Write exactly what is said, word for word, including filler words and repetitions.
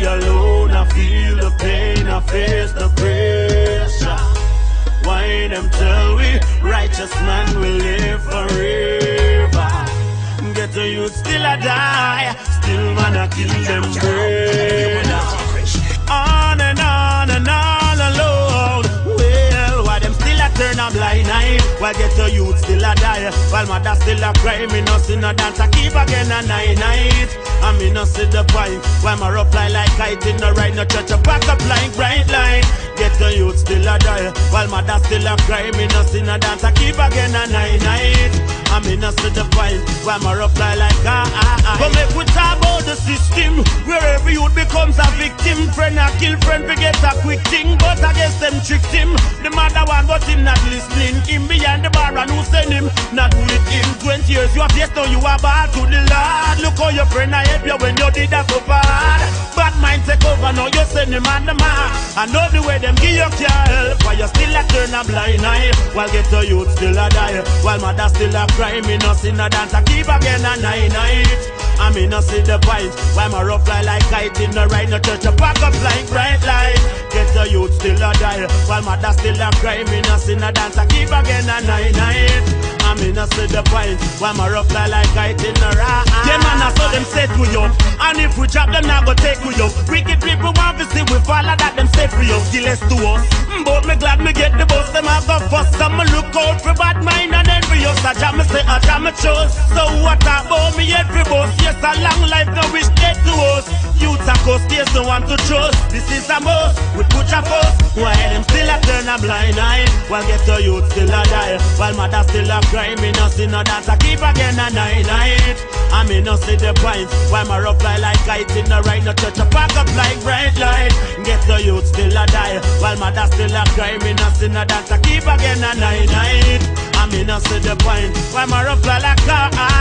alone, I feel the pain, I face the pressure. Why them tell we righteous man will live forever? Get the youth still a die, still man a kill them brother. On and on and on alone. Well, why them still a turn a blind eye? While get the youth still a die, while mother still a cry. Me no see no dance, I keep again a night night. And me no see the point, why my rough fly like kite in the right, no church a pack up like bright light. Get the youth still a die, while mother still a cry. Me no see no dance, I keep again a night night. I mean, I see the point, why my rough fly like ah ah ah. But make we talk about the system, where every youth becomes a victim. Friend a kill friend, forget a quick thing, but I guess them tricked him. The mother one, but him not listening. Him behind the bar and who send him, not with him. Twenty years you have yes, now you are bad to the Lord. Look how your friend I help you when you did that so bad. Bad mind take over, now you send him on the mark. I know the way them give you care help, why you still a turn a blind eye. While get the youth still a die, while mother still a cry. Me no see no dance, I keep again a night night. I me no see the point, why my rough fly like kite in the right, no church a pack up like bright light. Get the youth still a die, while mother still a cry. Me no see no dance, I keep again a night night. I me no see the point, why my rough fly like kite in the right. Yeah man, I saw them set we up, and if we drop them now go take we up. Wicked people want to see we follow that them set we up, kill us to us. But me glad me get the bus, them have the fuss. Some look out for bad mind and envious. I jam me say I jam me chose. So what about me every boss? Yes, a long life no wish dead to us. Youth a cost, there's no one to trust. This is a must, we put a fuss. Why them still a turn a blind eye? While get the youth still a die, while mother still a cry. Me no see no dance, I keep again a night night. I me no see the point, why my rough fly like kite in the right, no church a pack up like bright light. Get the youth still a die, while mother still a cry. Me no see no dance, I keep again a night night. I me no see the point, why my rough fly like kite.